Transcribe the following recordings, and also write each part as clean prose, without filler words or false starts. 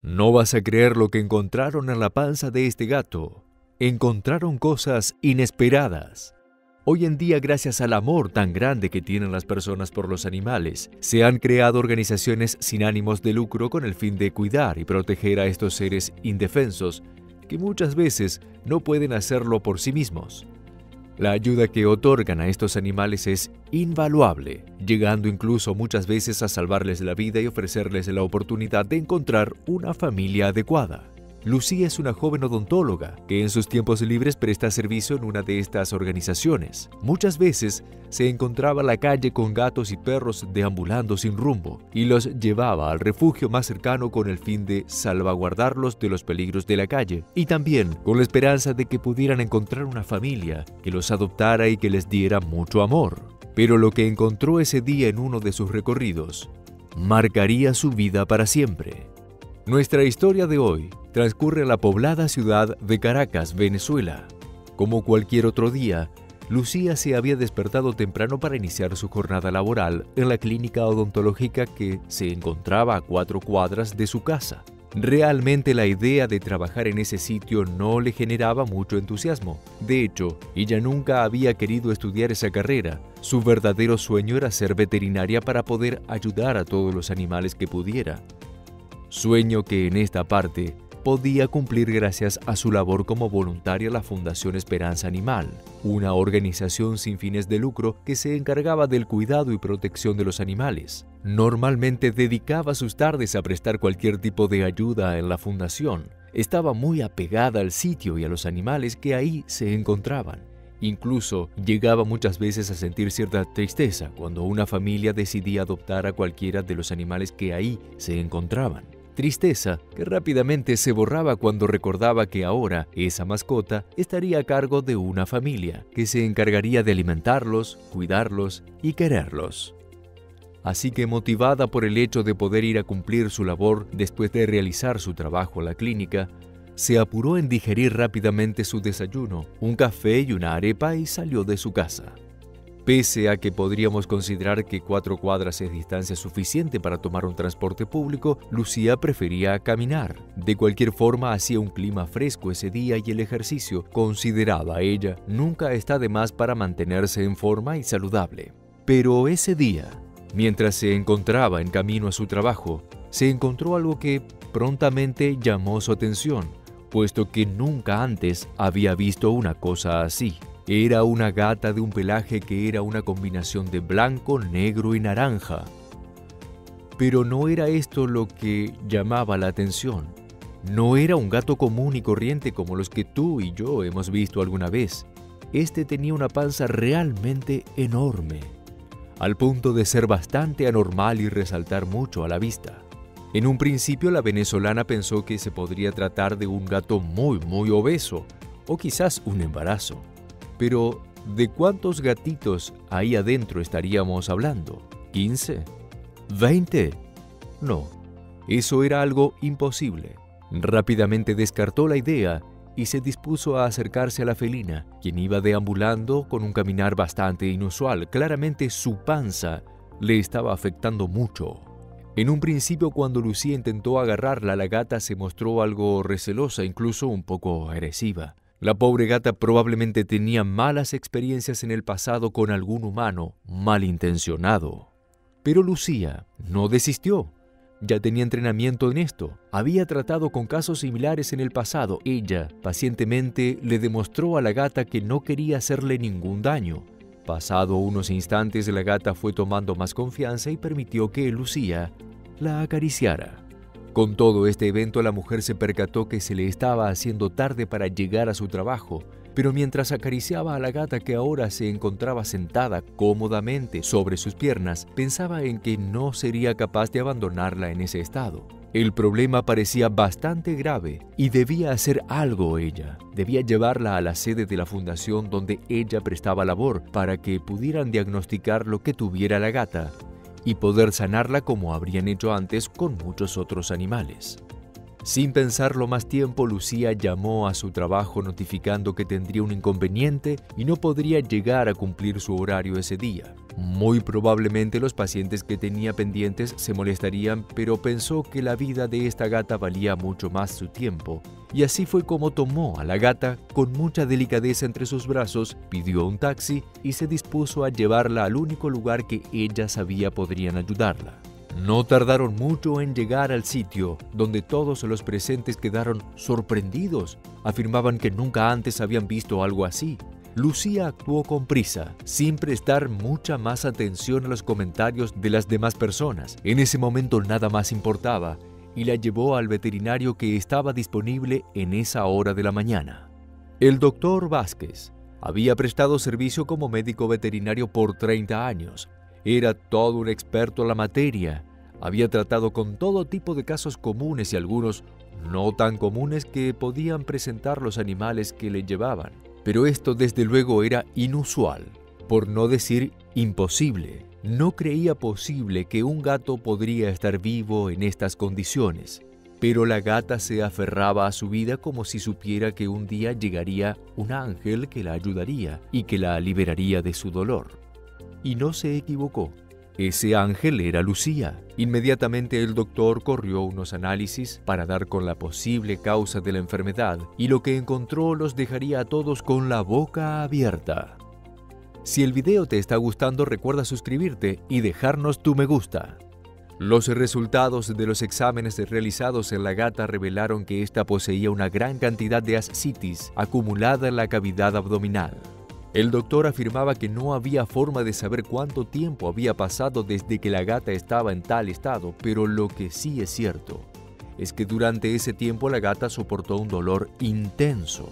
No vas a creer lo que encontraron en la panza de este gato. Encontraron cosas inesperadas. Hoy en día, gracias al amor tan grande que tienen las personas por los animales, se han creado organizaciones sin ánimos de lucro con el fin de cuidar y proteger a estos seres indefensos que muchas veces no pueden hacerlo por sí mismos. La ayuda que otorgan a estos animales es invaluable, llegando incluso muchas veces a salvarles la vida y ofrecerles la oportunidad de encontrar una familia adecuada. Lucía es una joven odontóloga que en sus tiempos libres presta servicio en una de estas organizaciones. Muchas veces se encontraba en la calle con gatos y perros deambulando sin rumbo y los llevaba al refugio más cercano con el fin de salvaguardarlos de los peligros de la calle y también con la esperanza de que pudieran encontrar una familia que los adoptara y que les diera mucho amor. Pero lo que encontró ese día en uno de sus recorridos marcaría su vida para siempre. Nuestra historia de hoy transcurre en la poblada ciudad de Caracas, Venezuela. Como cualquier otro día, Lucía se había despertado temprano para iniciar su jornada laboral en la clínica odontológica que se encontraba a 4 cuadras de su casa. Realmente la idea de trabajar en ese sitio no le generaba mucho entusiasmo. De hecho, ella nunca había querido estudiar esa carrera. Su verdadero sueño era ser veterinaria para poder ayudar a todos los animales que pudiera. Sueño que en esta parte podía cumplir gracias a su labor como voluntaria en la Fundación Esperanza Animal, una organización sin fines de lucro que se encargaba del cuidado y protección de los animales. Normalmente dedicaba sus tardes a prestar cualquier tipo de ayuda en la fundación. Estaba muy apegada al sitio y a los animales que ahí se encontraban. Incluso llegaba muchas veces a sentir cierta tristeza cuando una familia decidía adoptar a cualquiera de los animales que ahí se encontraban. Tristeza que rápidamente se borraba cuando recordaba que ahora esa mascota estaría a cargo de una familia que se encargaría de alimentarlos, cuidarlos y quererlos. Así que motivada por el hecho de poder ir a cumplir su labor después de realizar su trabajo en la clínica, se apuró en digerir rápidamente su desayuno, un café y una arepa y salió de su casa. Pese a que podríamos considerar que 4 cuadras es distancia suficiente para tomar un transporte público, Lucía prefería caminar. De cualquier forma, hacía un clima fresco ese día y el ejercicio, consideraba ella, nunca está de más para mantenerse en forma y saludable. Pero ese día, mientras se encontraba en camino a su trabajo, se encontró algo que prontamente llamó su atención, puesto que nunca antes había visto una cosa así. Era una gata de un pelaje que era una combinación de blanco, negro y naranja. Pero no era esto lo que llamaba la atención. No era un gato común y corriente como los que tú y yo hemos visto alguna vez. Este tenía una panza realmente enorme, al punto de ser bastante anormal y resaltar mucho a la vista. En un principio la venezolana pensó que se podría tratar de un gato muy obeso, o quizás un embarazo. Pero, ¿de cuántos gatitos ahí adentro estaríamos hablando? ¿15? ¿20? No, eso era algo imposible. Rápidamente descartó la idea y se dispuso a acercarse a la felina, quien iba deambulando con un caminar bastante inusual. Claramente su panza le estaba afectando mucho. En un principio, cuando Lucía intentó agarrarla, la gata se mostró algo recelosa, incluso un poco agresiva. La pobre gata probablemente tenía malas experiencias en el pasado con algún humano malintencionado. Pero Lucía no desistió. Ya tenía entrenamiento en esto. Había tratado con casos similares en el pasado. Ella pacientemente le demostró a la gata que no quería hacerle ningún daño. Pasado unos instantes, la gata fue tomando más confianza y permitió que Lucía la acariciara. Con todo este evento, la mujer se percató que se le estaba haciendo tarde para llegar a su trabajo, pero mientras acariciaba a la gata que ahora se encontraba sentada cómodamente sobre sus piernas, pensaba en que no sería capaz de abandonarla en ese estado. El problema parecía bastante grave y debía hacer algo ella. Debía llevarla a la sede de la fundación donde ella prestaba labor para que pudieran diagnosticar lo que tuviera la gata y poder sanarla como habrían hecho antes con muchos otros animales. Sin pensarlo más tiempo, Lucía llamó a su trabajo notificando que tendría un inconveniente y no podría llegar a cumplir su horario ese día. Muy probablemente los pacientes que tenía pendientes se molestarían, pero pensó que la vida de esta gata valía mucho más su tiempo. Y así fue como tomó a la gata con mucha delicadeza entre sus brazos, pidió un taxi y se dispuso a llevarla al único lugar que ella sabía podrían ayudarla. No tardaron mucho en llegar al sitio, donde todos los presentes quedaron sorprendidos. Afirmaban que nunca antes habían visto algo así. Lucía actuó con prisa, sin prestar mucha más atención a los comentarios de las demás personas. En ese momento nada más importaba, y la llevó al veterinario que estaba disponible en esa hora de la mañana. El doctor Vázquez había prestado servicio como médico veterinario por 30 años. Era todo un experto en la materia. Había tratado con todo tipo de casos comunes y algunos no tan comunes que podían presentar los animales que le llevaban. Pero esto desde luego era inusual, por no decir imposible. No creía posible que un gato podría estar vivo en estas condiciones. Pero la gata se aferraba a su vida como si supiera que un día llegaría un ángel que la ayudaría y que la liberaría de su dolor. Y no se equivocó. Ese ángel era Lucía. Inmediatamente el doctor corrió unos análisis para dar con la posible causa de la enfermedad y lo que encontró los dejaría a todos con la boca abierta. Si el video te está gustando, recuerda suscribirte y dejarnos tu me gusta. Los resultados de los exámenes realizados en la gata revelaron que ésta poseía una gran cantidad de ascitis acumulada en la cavidad abdominal. El doctor afirmaba que no había forma de saber cuánto tiempo había pasado desde que la gata estaba en tal estado, pero lo que sí es cierto es que durante ese tiempo la gata soportó un dolor intenso.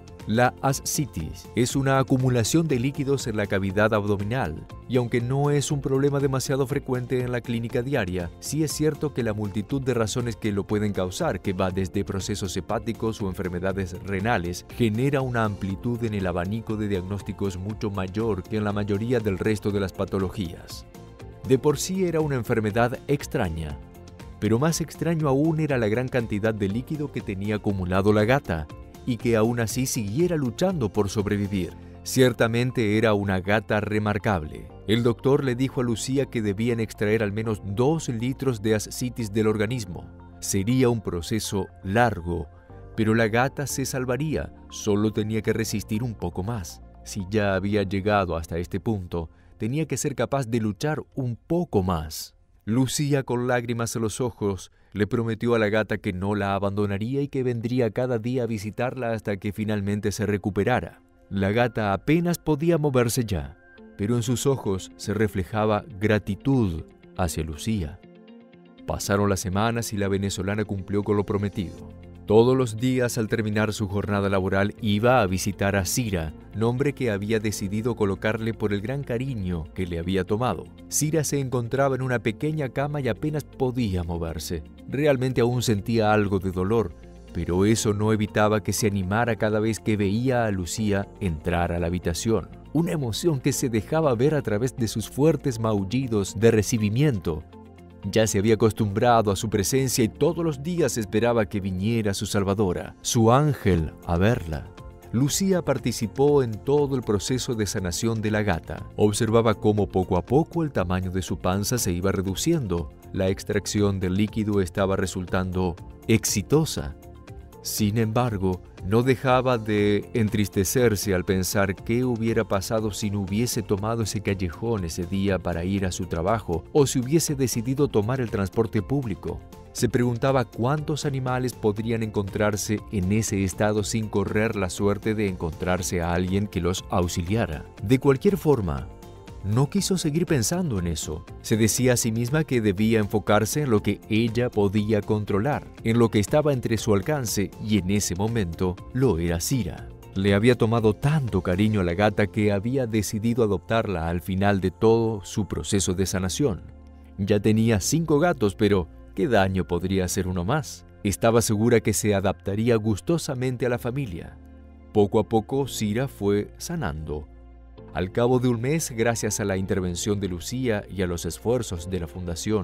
La ascitis es una acumulación de líquidos en la cavidad abdominal, y aunque no es un problema demasiado frecuente en la clínica diaria, sí es cierto que la multitud de razones que lo pueden causar, que va desde procesos hepáticos o enfermedades renales, genera una amplitud en el abanico de diagnósticos mucho mayor que en la mayoría del resto de las patologías. De por sí era una enfermedad extraña, pero más extraño aún era la gran cantidad de líquido que tenía acumulado la gata, y que aún así siguiera luchando por sobrevivir. Ciertamente era una gata remarcable. El doctor le dijo a Lucía que debían extraer al menos 2 litros de ascitis del organismo. Sería un proceso largo, pero la gata se salvaría, solo tenía que resistir un poco más. Si ya había llegado hasta este punto, tenía que ser capaz de luchar un poco más. Lucía, con lágrimas en los ojos, le prometió a la gata que no la abandonaría y que vendría cada día a visitarla hasta que finalmente se recuperara. La gata apenas podía moverse ya, pero en sus ojos se reflejaba gratitud hacia Lucía. Pasaron las semanas y la venezolana cumplió con lo prometido. Todos los días al terminar su jornada laboral iba a visitar a Cira, nombre que había decidido colocarle por el gran cariño que le había tomado. Cira se encontraba en una pequeña cama y apenas podía moverse. Realmente aún sentía algo de dolor, pero eso no evitaba que se animara cada vez que veía a Lucía entrar a la habitación. Una emoción que se dejaba ver a través de sus fuertes maullidos de recibimiento. Ya se había acostumbrado a su presencia y todos los días esperaba que viniera su salvadora, su ángel, a verla. Lucía participó en todo el proceso de sanación de la gata. Observaba cómo poco a poco el tamaño de su panza se iba reduciendo. La extracción del líquido estaba resultando exitosa. Sin embargo, no dejaba de entristecerse al pensar qué hubiera pasado si no hubiese tomado ese callejón ese día para ir a su trabajo o si hubiese decidido tomar el transporte público. Se preguntaba cuántos animales podrían encontrarse en ese estado sin correr la suerte de encontrarse a alguien que los auxiliara. De cualquier forma, no quiso seguir pensando en eso. Se decía a sí misma que debía enfocarse en lo que ella podía controlar, en lo que estaba entre su alcance, y en ese momento lo era Cira. Le había tomado tanto cariño a la gata que había decidido adoptarla al final de todo su proceso de sanación. Ya tenía 5 gatos, pero ¿qué daño podría hacer uno más? Estaba segura que se adaptaría gustosamente a la familia. Poco a poco Cira fue sanando. Al cabo de un mes, gracias a la intervención de Lucía y a los esfuerzos de la fundación,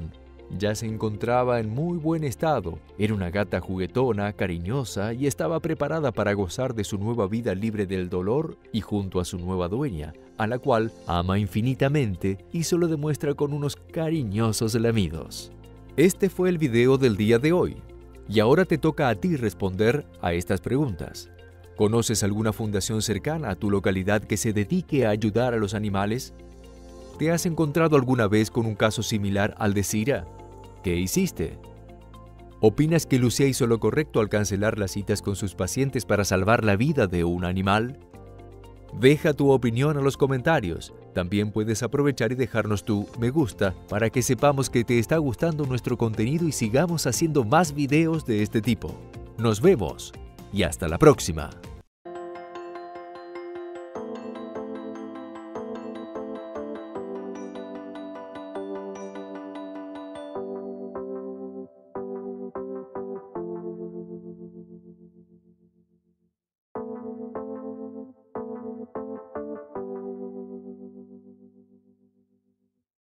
Ya se encontraba en muy buen estado, era una gata juguetona, cariñosa y estaba preparada para gozar de su nueva vida libre del dolor y junto a su nueva dueña, a la cual ama infinitamente y se lo demuestra con unos cariñosos lamidos. Este fue el video del día de hoy, y ahora te toca a ti responder a estas preguntas. ¿Conoces alguna fundación cercana a tu localidad que se dedique a ayudar a los animales? ¿Te has encontrado alguna vez con un caso similar al de Cira? ¿Qué hiciste? ¿Opinas que Lucía hizo lo correcto al cancelar las citas con sus pacientes para salvar la vida de un animal? Deja tu opinión en los comentarios. También puedes aprovechar y dejarnos tu me gusta para que sepamos que te está gustando nuestro contenido y sigamos haciendo más videos de este tipo. Nos vemos y hasta la próxima.